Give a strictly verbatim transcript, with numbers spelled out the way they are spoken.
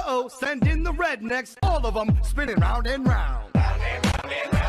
Uh-oh, send in the rednecks, all of them spinning round and round. Round and round and round.